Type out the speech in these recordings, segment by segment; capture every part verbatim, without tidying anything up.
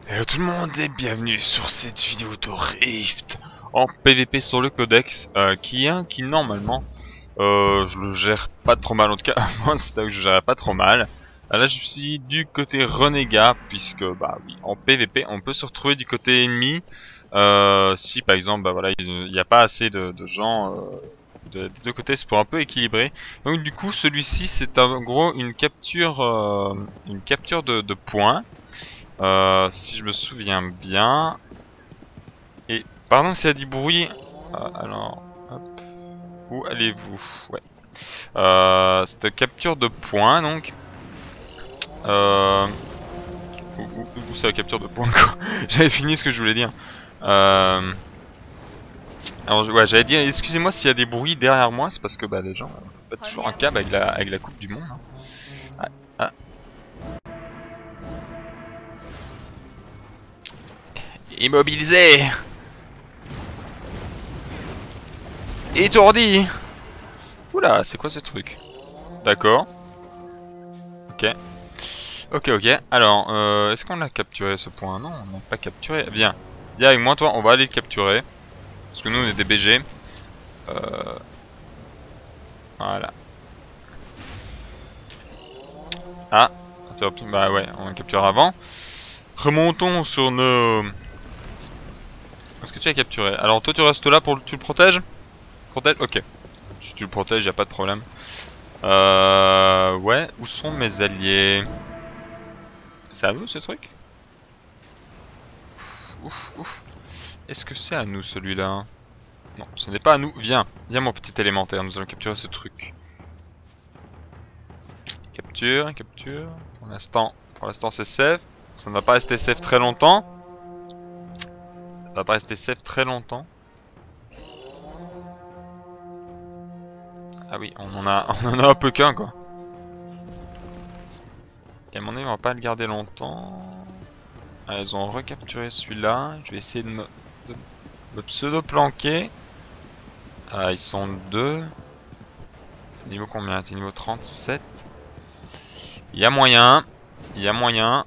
Hello tout le monde et bienvenue sur cette vidéo de Rift en P V P sur le codex euh, qui est un qui normalement euh, je le gère pas trop mal, en tout cas moi c'est là que je gérais pas trop mal. Euh, là je suis du côté renégat puisque bah oui en P V P on peut se retrouver du côté ennemi euh, si par exemple bah voilà il n'y a pas assez de, de gens euh, de, des deux côtés, c'est pour un peu équilibrer. Donc du coup celui-ci c'est en gros une capture euh, une capture de, de points. Euh, si je me souviens bien. Et pardon s'il y a du bruit. Euh, alors, hop. Où allez-vous? Ouais. Euh, cette capture de points donc. Euh, où, où, où c'est la capture de points quoi? J'avais fini ce que je voulais dire. Euh, alors ouais, j'allais dire, excusez-moi s'il y a des bruits derrière moi, c'est parce que bah les gens ont toujours un câble avec la avec la coupe du monde. Hein. Ah, ah. Immobilisé. Étourdi. Oula, c'est quoi ce truc? D'accord. Ok. Ok, ok. Alors, euh, est-ce qu'on a capturé ce point? Non, on n'a pas capturé. Viens. Viens avec moi, toi, on va aller le capturer. Parce que nous, on est des B G. Euh... Voilà. Ah. Bah ouais, on va capturer avant. Remontons sur nos... Est-ce que tu as capturé? Alors, toi, tu restes là pour... Tu le protèges? Protège? Ok. Si tu le protèges, y a pas de problème. Euh... Ouais, où sont mes alliés? C'est à vous, ce truc? Ouf, ouf. Est-ce que c'est à nous, celui-là? Non, ce n'est pas à nous. Viens, viens mon petit élémentaire, nous allons capturer ce truc. Capture, capture. Pour l'instant, pour l'instant c'est safe. Ça ne va pas rester safe très longtemps. Ça ne va pas rester safe très longtemps. Ah oui, on en a, on en a un peu qu'un quoi. Et à mon avis, on va pas le garder longtemps. Ah, ils ont recapturé celui-là. Je vais essayer de me, de me pseudo-planquer. Ah, ils sont deux. T'es niveau combien? T'es niveau trente-sept. Il y a moyen. Il y a moyen.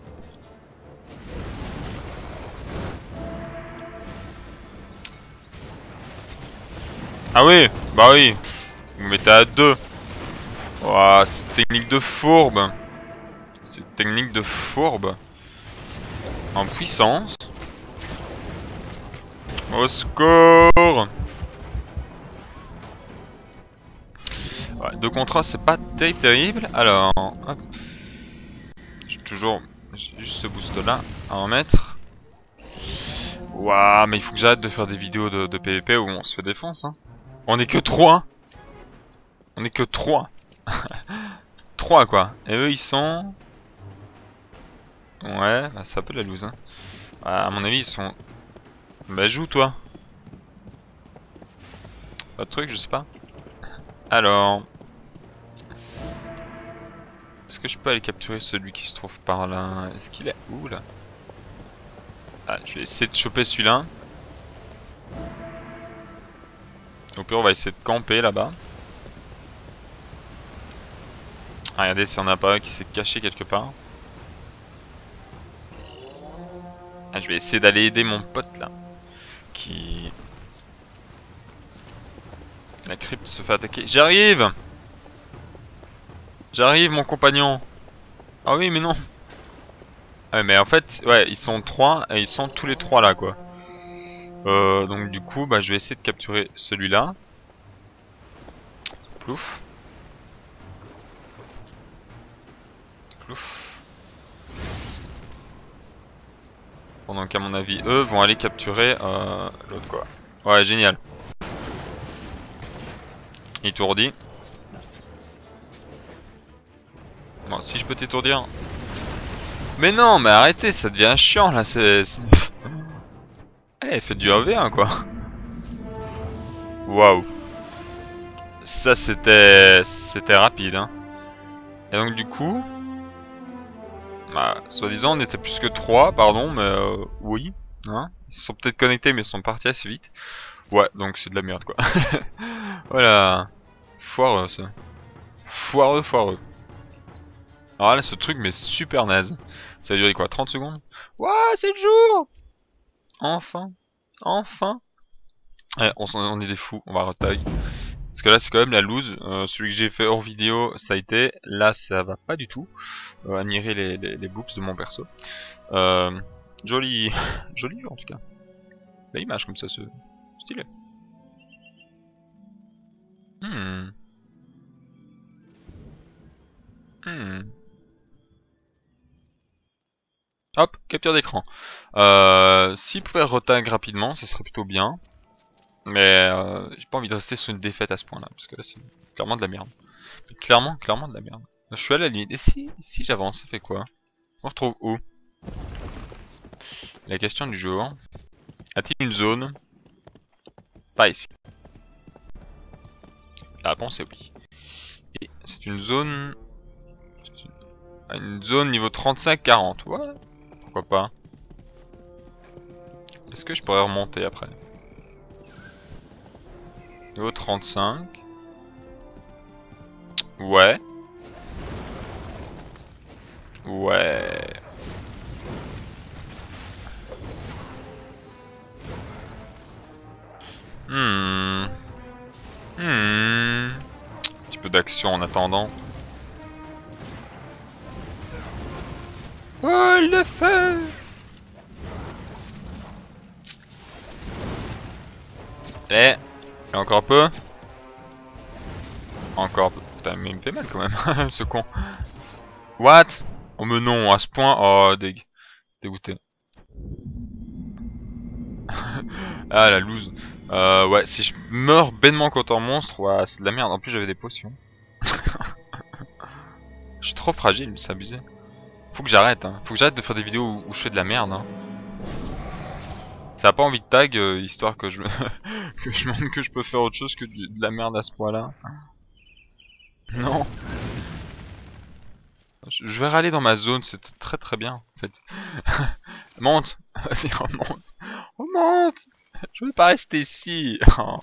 Ah oui, bah oui. Vous mettez à deux. Ouah, c'est une technique de fourbe. C'est une technique de fourbe. En puissance. Au secours. Ouais, deux contre un, c'est pas terrible, terrible. Alors, hop. J'ai toujours j'ai juste ce boost là à en mettre. Waouh, mais il faut que j'arrête de faire des vidéos de, de P V P où on se fait défense. Hein. On est que trois. On est que trois. trois quoi. Et eux ils sont... Ouais, bah, c'est un peu la loose. Hein. À mon avis ils sont... Bah joue toi. Pas de truc, je sais pas. Alors... Est-ce que je peux aller capturer celui qui se trouve par là? Est-ce qu'il est où là? Ah, je vais essayer de choper celui-là. Au pire on va essayer de camper là-bas. Ah, regardez si on a pas un qui s'est caché quelque part. Ah, je vais essayer d'aller aider mon pote là. Qui... La crypte se fait attaquer. J'arrive! J'arrive mon compagnon! Ah oui mais non! Ouais mais en fait, ouais, ils sont trois et ils sont tous les trois là quoi. Euh, donc du coup, bah je vais essayer de capturer celui-là. Plouf. Plouf. Pendant qu'à mon avis, eux vont aller capturer euh, l'autre quoi. Ouais, génial. Étourdi. Bon, si je peux t'étourdir. Mais non, mais arrêtez, ça devient chiant là, c'est... Eh, faites du un v un quoi. Waouh. Ça c'était... C'était rapide hein. Et donc du coup... Bah, soi-disant on était plus que trois, pardon, mais euh, oui. Hein, ils sont peut-être connectés mais ils sont partis assez vite. Ouais, donc c'est de la merde quoi. Voilà. Foireux ça. Foireux, foireux. Alors là ce truc mais super naze. Ça a duré quoi, trente secondes? Ouah, c'est le jour! Enfin. Enfin. Ouais, on, on est des fous, on va retag. Parce que là c'est quand même la loose. Euh, celui que j'ai fait hors vidéo, ça a été. Là ça va pas du tout. Euh, admirer les, les, les boops de mon perso. Euh, joli. Joli en tout cas. L'image comme ça, c'est stylé. Hmm. Hmm. Hop, capture d'écran. Euh, S'il pouvait retag rapidement, ça serait plutôt bien. Mais euh, j'ai pas envie de rester sur une défaite à ce point là, parce que là c'est clairement de la merde. Clairement, clairement de la merde. Je suis à la limite. Et si, si j'avance, ça fait quoi? On retrouve où? La question du jour. A-t-il une zone? Pas ici. La réponse est oui. Et c'est une zone... Une... une zone niveau trente-cinq quarante. Ouais, pourquoi pas. Est-ce que je pourrais remonter après? Niveau trente-cinq. Ouais. Ouais. Hmm. Hmm. Un petit peu d'action en attendant. Oh le feu! Allez, et encore un peu. Encore un peu. Putain, mais il me fait mal quand même, ce con. What? Oh mais non, à ce point. Oh, dég... dégoûté. Ah la loose. Euh, ouais, si je meurs bêtement contre un monstre, ouais, c'est de la merde. En plus, j'avais des potions. Je suis trop fragile, c'est abusé. Faut que j'arrête, hein. Faut que j'arrête de faire des vidéos où, où je fais de la merde, hein. Ça a pas envie de tag, euh, histoire que je que je montre que je peux faire autre chose que de, de la merde à ce point-là. Non. Je, je vais râler dans ma zone, c'est très très bien, en fait. Monte. Vas-y, remonte. Remonte. Je veux pas rester ici. Oh.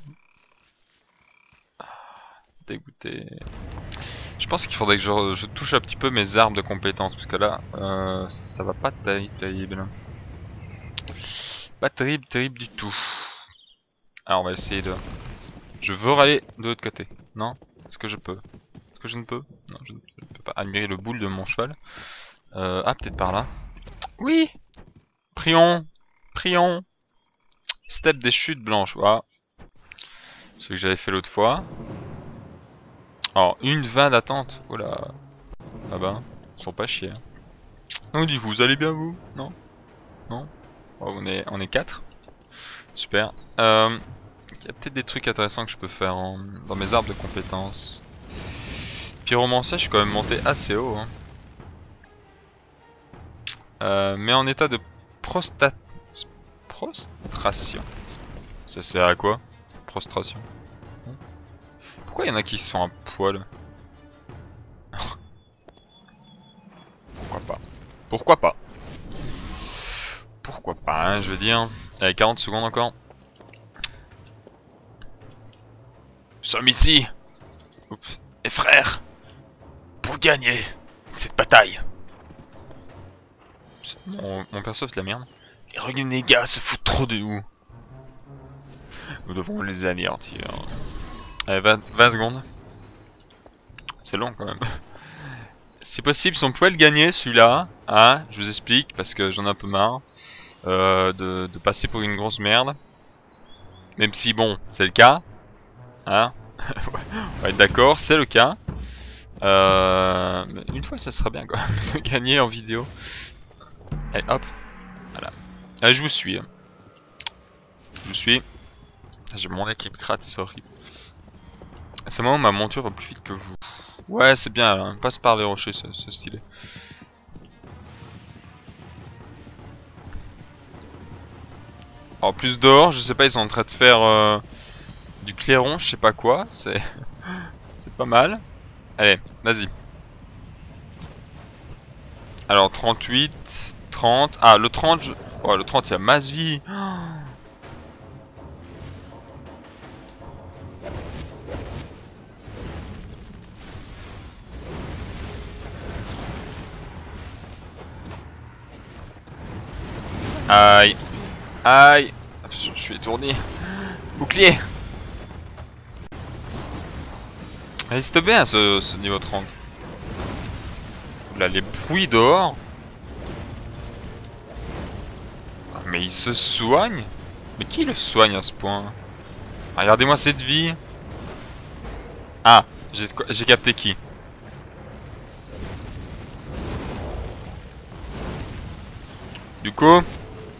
Dégoûté. Je pense qu'il faudrait que je, je touche un petit peu mes arbres de compétences, parce que là, euh, ça va pas tailler, terrible. Pas terrible, terrible du tout. Alors on va essayer de... Je veux râler de l'autre côté. Non? Est-ce que je peux? Est-ce que je ne peux? Non, je ne peux pas admirer le boule de mon cheval. Euh, ah, peut-être par là. Oui! Prions! Prions! Step des chutes blanches, voilà. Ce que j'avais fait l'autre fois. Alors, une vingt d'attente. Oh là. Ah bah, ils sont pas chiés. Donc du coup, vous allez bien vous? Non? Non? Oh, on est on est quatre. Super. Euh, il y a peut-être des trucs intéressants que je peux faire en, dans mes arbres de compétences. Pyromancien, je suis quand même monté assez haut. Hein. Euh, mais en état de prostat... prostration. Ça sert à quoi? Prostration. Pourquoi il y en a qui sont à poil? Pourquoi pas? Pourquoi pas? Pourquoi pas, hein, je veux dire. Allez, quarante secondes encore. Nous sommes ici. Oups. Et frères, pour gagner cette bataille. Mon, mon perso c'est de la merde. Les renégats se foutent trop de nous. Nous devons les anéantir. Allez, vingt, vingt secondes. C'est long quand même. C'est possible, si on pouvait le gagner celui-là, hein, je vous explique, parce que j'en ai un peu marre euh, de, de passer pour une grosse merde. Même si bon, c'est le cas. Hein. On va être d'accord, c'est le cas. Euh, une fois ça serait bien quoi, de gagner en vidéo. Allez hop, voilà. Allez, je vous suis. Je vous suis. J'ai mon nez qui me gratte, c'est horrible. C'est moi où ma monture va plus vite que vous. Ouais, c'est bien, hein. Passe par les rochers, c'est stylé. En plus dehors, je sais pas, ils sont en train de faire euh, du clairon, je sais pas quoi, c'est c'est pas mal. Allez, vas-y. Alors trente-huit, trente, ah le trente, je... oh, le trente il y a masse vie. Aïe. Aïe. Je, je suis étourdi. Bouclier. Il résiste bien ce, ce niveau trente. Là les bruits dehors. Ah, mais il se soigne. Mais qui le soigne à ce point? Regardez-moi cette vie. Ah, j'ai capté qui. Du coup, on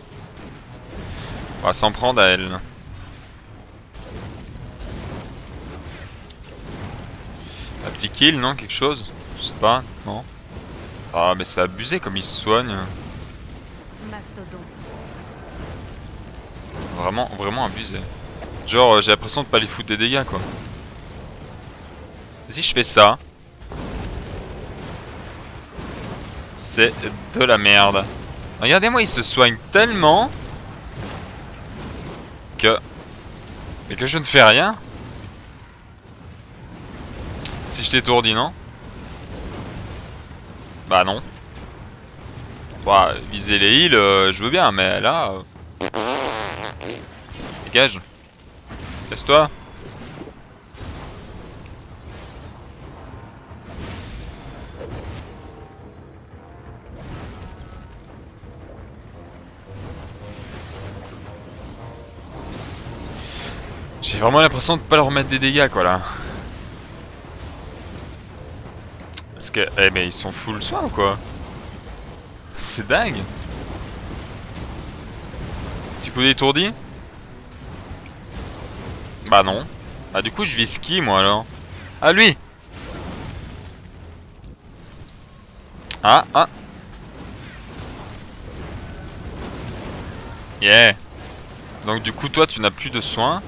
va s'en prendre à elle. Un petit kill, non? Quelque chose? Je sais pas, non? Ah, mais c'est abusé comme il se soigne. Vraiment, vraiment abusé. Genre, euh, j'ai l'impression de pas lui foutre des dégâts, quoi. Si je fais ça, c'est de la merde. Regardez-moi, il se soigne tellement que... Mais que je ne fais rien. Si je t'étourdis, non? Bah non. Bah, viser les heals, euh, je veux bien, mais là... Euh... Dégage. Laisse-toi. J'ai vraiment l'impression de pas leur remettre des dégâts, quoi, là. Parce que... Eh mais ils sont full soin ou quoi? C'est dingue. Petit coup d'étourdi. Bah non. Bah du coup je vise qui moi alors? Ah lui. Ah ah. Yeah. Donc du coup toi tu n'as plus de soins.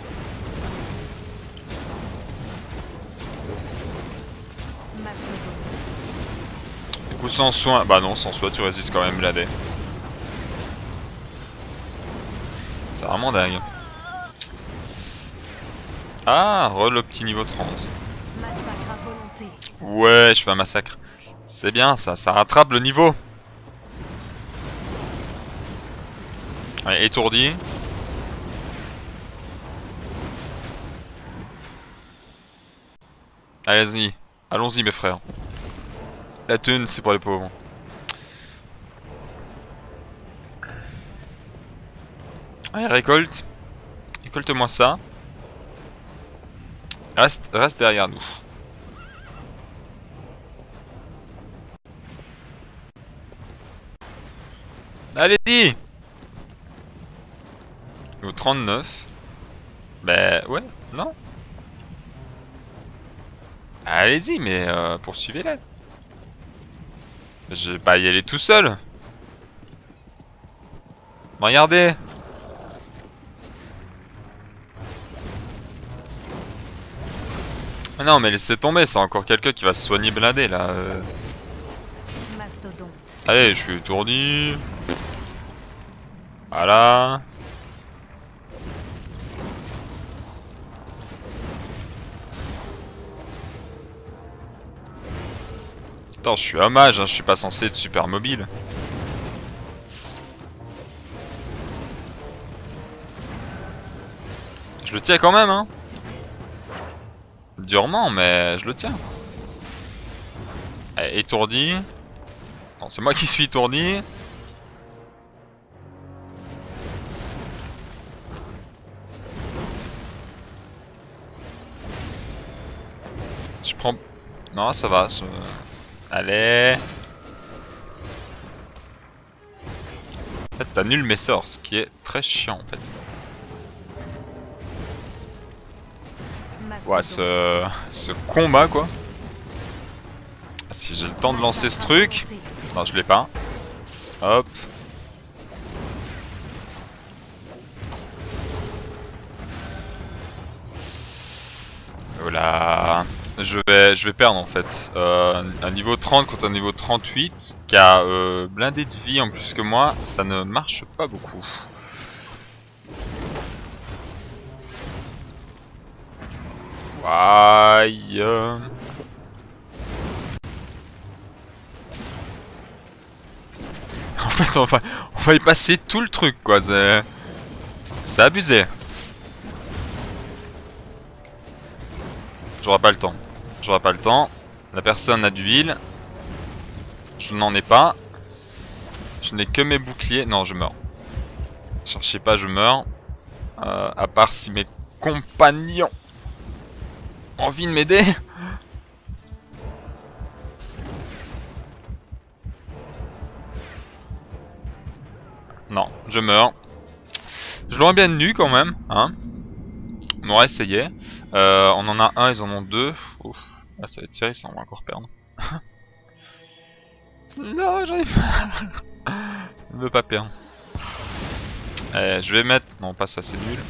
Du coup sans soins. Bah non, sans soins tu résistes quand même bladé. C'est vraiment dingue. Ah, re le petit niveau trente. Ouais, je fais un massacre. C'est bien ça, ça rattrape le niveau. Allez, étourdi. Allez-y, allons-y mes frères. La thune, c'est pour les pauvres. Allez, récolte. Récolte-moi ça. Reste, reste derrière nous. Allez-y. Au trente-neuf. Bah ouais, non. Allez-y, mais euh, poursuivez-la. Je vais pas y aller tout seul. Regardez. Non mais laissez tomber, c'est encore quelqu'un qui va se soigner blindé là. Euh... Allez, je suis étourdi. Voilà. Attends, je suis un mage, hein, je suis pas censé être super mobile. Je le tiens quand même, hein. Durement, mais je le tiens. Allez, étourdi. Non, c'est moi qui suis étourdi. Je prends... Non, ça va. Ça... Allez. En fait, t'annules mes sorts, ce qui est très chiant en fait. Ouais, ce, ce combat quoi. Si j'ai le temps de lancer ce truc. Non, je l'ai pas. Hop. Voilà. Je vais, je vais perdre en fait. Euh, un niveau trente contre un niveau trente-huit qui a euh, blindé de vie en plus que moi, ça ne marche pas beaucoup. Aïe. En fait, on va, on va y passer tout le truc, quoi. C'est... C'est abusé. J'aurai pas le temps. J'aurai pas le temps. La personne a d'huile. Je n'en ai pas. Je n'ai que mes boucliers. Non, je meurs. Cherchez pas, je meurs. Euh, à part si mes compagnons ont envie de m'aider. Non, je meurs. Je l'aurais bien nu quand même, hein. On aurait essayé. Euh, on en a un, ils en ont deux. Ouf. Ah, ça va être serré, ça on va encore perdre. Non, j'en ai pas. Je veux pas perdre. Eh, je vais mettre... Non, pas ça, c'est nul.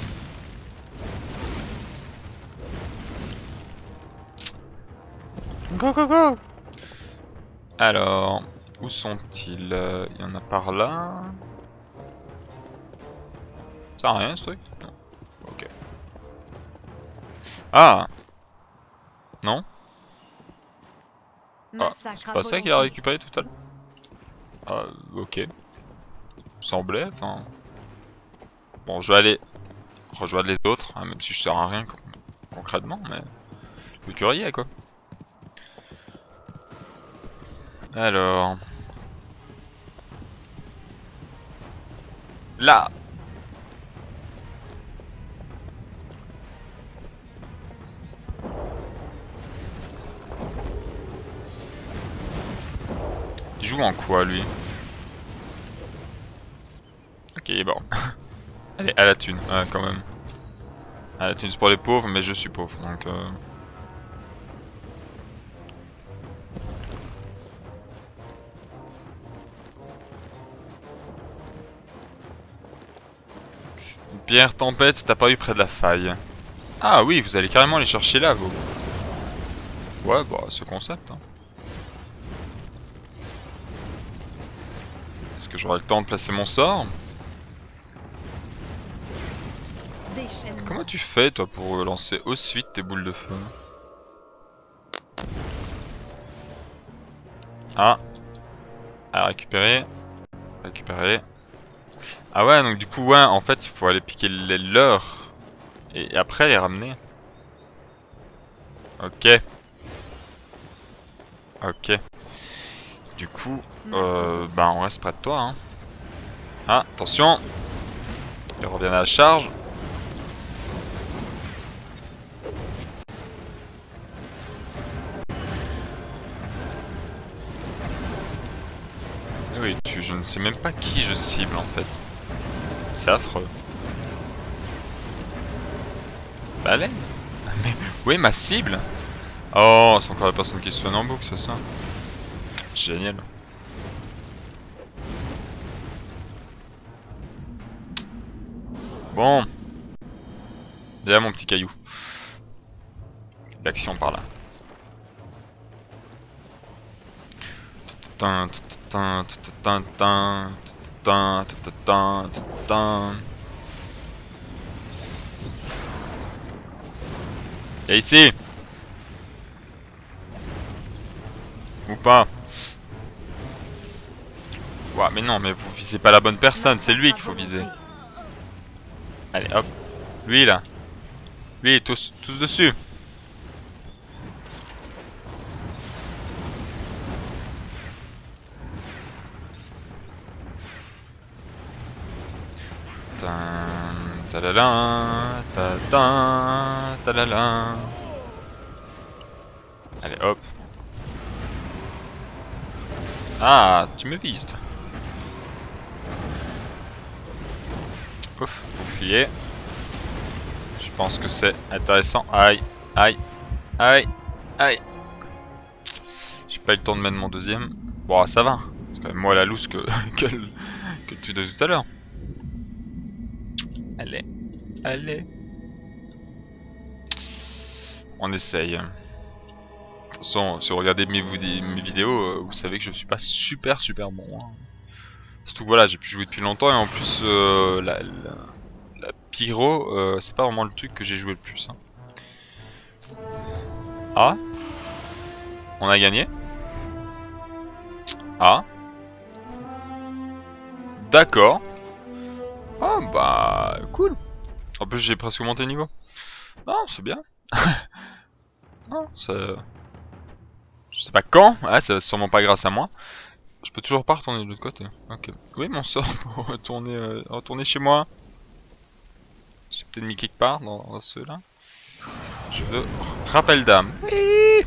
Go, go, go. Alors, où sont-ils? Il y en a par là. Ça sert à rien ce truc? Non. Ok. Ah. Non. Ah, c'est pas ça qu'il a récupéré tout à l'heure? Ah, ok. Semblait, enfin... Bon, je vais aller rejoindre les autres, hein, même si je sers à rien concrètement, mais... Le curier, quoi. Alors... Là. Il joue en quoi, lui? Ok, bon. Allez, à la thune, ouais, quand même. À la thune, c'est pour les pauvres, mais je suis pauvre, donc... Euh... Pierre tempête, t'as pas eu près de la faille. Ah oui, vous allez carrément les chercher là, vous. Ouais, bah, ce concept. Hein. Est-ce que j'aurai le temps de placer mon sort? Comment tu fais, toi, pour lancer aussi vite tes boules de feu? Ah. À récupérer. Récupérer. Ah ouais, donc du coup, ouais, en fait, il faut aller piquer les leurs. Et après les ramener. Ok. Ok. Du coup, euh, bah on reste près de toi. Hein. Ah, attention. Il revient à la charge. Oui, tu, je ne sais même pas qui je cible en fait. C'est affreux. Baleine. Mais où est ma cible? Oh, c'est encore la personne qui se soigne en boucle, c'est ça? Génial. Bon. Viens mon petit caillou. L'action par là. Et ici. Ou pas. Ouah, mais non, mais vous visez pas la bonne personne, c'est lui qu'il faut viser. Allez, hop. Lui là. Lui, tous, tous dessus. Tadala, tadala, tadala. Allez, hop. Ah, tu me vises. Ouf, bouclier. Je pense que c'est intéressant. Aïe, aïe, aïe, aïe. J'ai pas eu le temps de mettre mon deuxième. Bon, ça va. C'est quand même moi la loose que, que, que tu de tout à l'heure. Allez, allez. On essaye. De toute façon, si vous regardez mes, mes vidéos, vous savez que je suis pas super super bon. Hein. Surtout que voilà, j'ai pu jouer depuis longtemps et en plus, euh, la, la, la pyro, euh, c'est pas vraiment le truc que j'ai joué le plus. Hein. Ah, on a gagné. Ah. D'accord. Ah bah cool. En plus j'ai presque monté niveau. Non, c'est bien. Non, ça... Je sais pas quand, ah, c'est sûrement pas grâce à moi. Je peux toujours pas retourner de l'autre côté. Ok. Oui, mon sort pour retourner, euh, retourner chez moi. J'ai peut-être mis quelque part dans, dans ceux-là. Je veux rappel d'âme. Oui.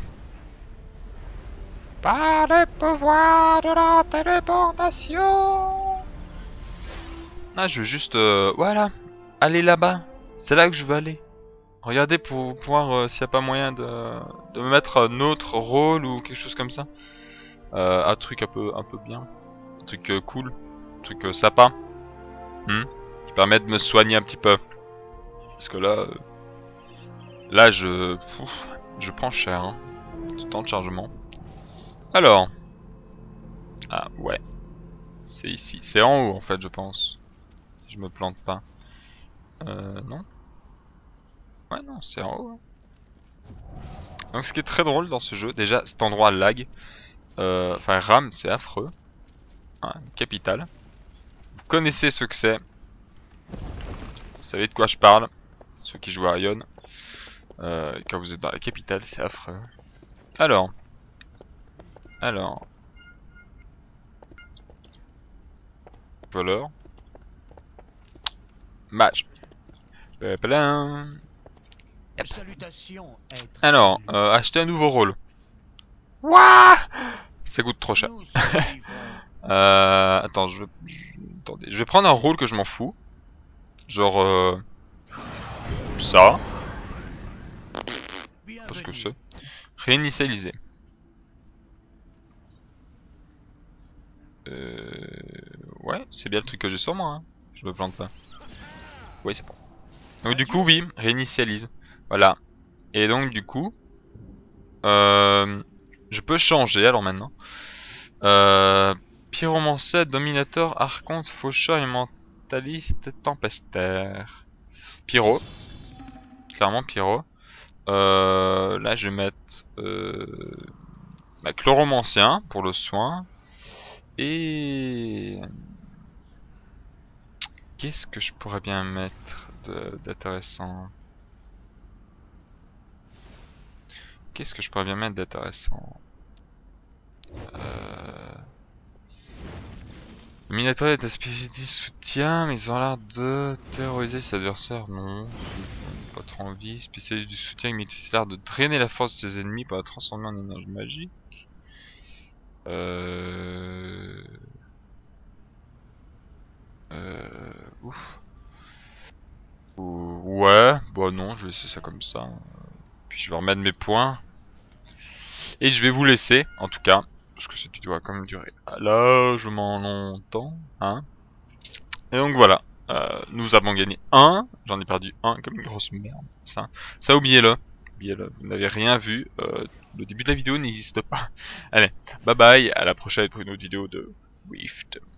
Par le pouvoir de la téléportation. Ah, je veux juste, euh, voilà, aller là-bas. C'est là que je veux aller. Regardez pour, pour voir euh, s'il n'y a pas moyen de, de me mettre un autre rôle ou quelque chose comme ça. Euh, un truc un peu, un peu bien. Un truc euh, cool. Un truc euh, sympa. Hmm, qui permet de me soigner un petit peu. Parce que là... Euh, là, je... Ouf, je prends cher. Hein. Du temps de chargement. Alors... Ah, ouais. C'est ici. C'est en haut, en fait, je pense. Si je me plante pas. Euh, non. Ouais, non, c'est en haut. Hein. Donc, ce qui est très drôle dans ce jeu, déjà, cet endroit lag. Euh, enfin, RAM, c'est affreux. Hein, capitale. Vous connaissez ce que c'est. Vous savez de quoi je parle. Ceux qui jouent à Ion. Euh, quand vous êtes dans la capitale, c'est affreux. Alors. Alors. Voleur. Mage. Plein. Alors, euh, acheter un nouveau rôle. Wouah, ça coûte trop cher. euh, attends, je, je, attendez, je vais prendre un rôle que je m'en fous. Genre euh, ça. Parce que c'est. Réinitialiser. Euh, ouais, c'est bien le truc que j'ai sur moi. Hein. Je me plante pas. Oui, c'est bon. Donc du coup, oui, réinitialise. Voilà. Et donc du coup, euh, je peux changer alors maintenant. Euh, Pyromancien, Dominateur, Archonte, Faucheur et Mentaliste, Tempestaire. Pyro. Clairement Pyro. Euh, là je vais mettre euh, bah, Chloromancien pour le soin. Et... Qu'est-ce que je pourrais bien mettre d'intéressant? Qu'est-ce que je pourrais bien mettre d'intéressant? Euh... Le Minator est un spécialiste du soutien, mais ils ont l'air de terroriser ses adversaires. Non, pas trop envie. Spécialiste du soutien, il maîtrise l'art de drainer la force de ses ennemis pour la transformer en énergie magique. Euh... Euh... Ouf. Ouais, bah non, je vais laisser ça comme ça. Puis je vais remettre mes points. Et je vais vous laisser, en tout cas. Parce que cette vidéo va quand même durer largement longtemps. Hein. Et donc voilà. Euh, nous avons gagné un. J'en ai perdu un comme une grosse merde. Ça, ça oubliez-le. Oubliez-le. Vous n'avez rien vu. Euh, le début de la vidéo n'existe pas. Allez, bye bye. À la prochaine pour une autre vidéo de Rift.